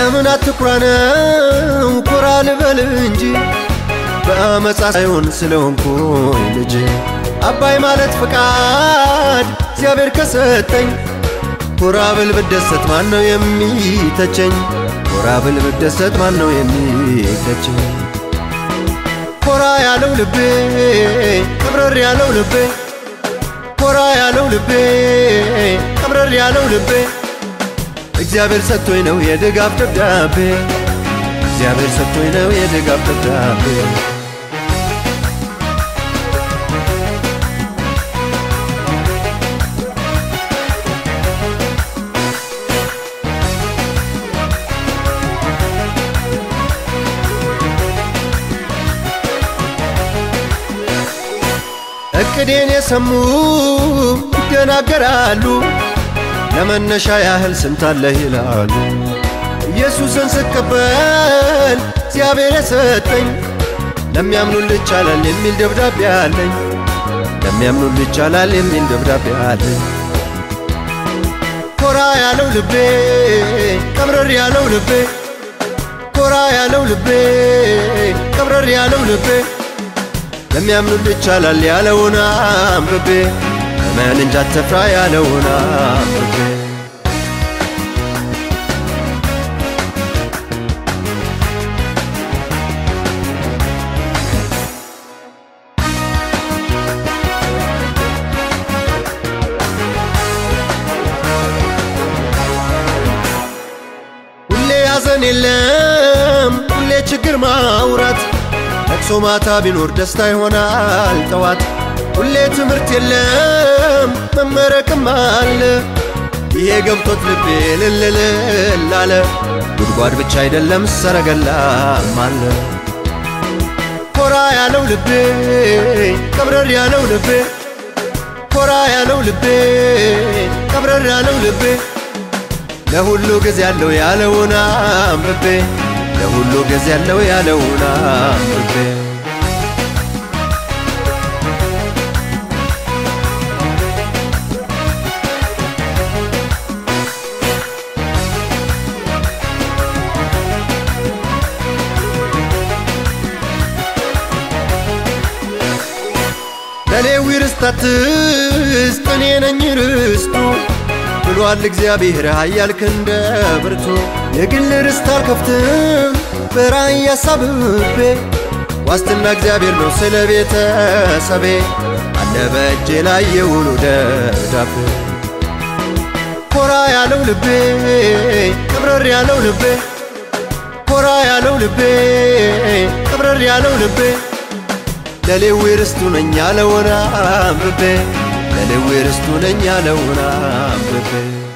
ለምን አትኩራነው ኩራ ልበል እንጂ በአመፃ ሳይሆን ስለሆንኩኝ ልጅ አባይ ማለት ፍቃድ እግዚአብሔር ከሰጠኝ ኩራ ብል ብደሰት ማነው የሚተቸኝ ኩራ ብል ብደሰት ማነው የሚተቸኝ ኮራ ያለው ልቤ ቀብረር ያለው ልቤ ኮራ ያለው ልቤ ቀብረር ያለው ልቤ እግዚአብሔር ሰጥቶኝ ነው የድጋፍ ደብዳቤ እግዚአብሔር ሰጥቶኝ ነው የድጋፍ ደብዳቤ እቅዴን የሰሙ ይደናገራሉ ለመነሻ ያህል ስንት አለህ ይላሉ ኢየሱስን ስቀበል እግዚአብሔር የሰጠኝ ለሚያምኑልህ ይቻላል የሚል ደብዳቤ አለኝ ለሚያምኑልህ ይቻላል የሚል ደብዳቤ አለኝ ኮራ ያለው ልቤ ቀብረር ያለው ልቤ ኮራ ያለው ልቤ ቀብረር ያለው ልቤ ለሚያምኑልህ ይቻላል ያለውን አንብቤ እመን እንጂ አትፍራ ያለውን አንብቤ ሁሌ ሐዘን የለም ሁሌ ችግር ማውራት ለቅሶ ማታ ቢኖር ደስታ ይሆናል ጠዋት ሁሌ ትምህርት የለም መመረቅም አለ ይሄ ገብቶት ልቤ ልልልል አለ ጉድጓድ ብቻ አይደለም ሰረገላም አለ ኮራ ያለው ልቤ ቀብረር ያለው ልቤ ኮራ ያለው ልቤ ቀብረር ያለው ልቤ ለሁሉ ጊዜ ያለው ያለውን አንብቤ ለሁሉ ጊዜ ያለው ያለውን አንብቤ ለሌዊ ርስት አትስጥ እኔ ነኝ ርስቱ ብሏል እግዚአብሔር ኃያል ክንደ ብርቱ የግል ርስት አልከፍትም በራእይ አሳብቤ ዋስትና እግዚአብሔር ነው ስለ ቤተሰቤ አለ በእጄ ላይ የውሉ ደብዳቤ ኮራ ያለው ልቤ ቀብረር ያለው ልቤ ኮራ ያለው ልቤ ቀብረር ያለው ልቤ ለሌዊ ርስቱ ነኝ ያለውን አንብቤ ለሌዊ ርስቱ ነኝ ያለውን አንብቤ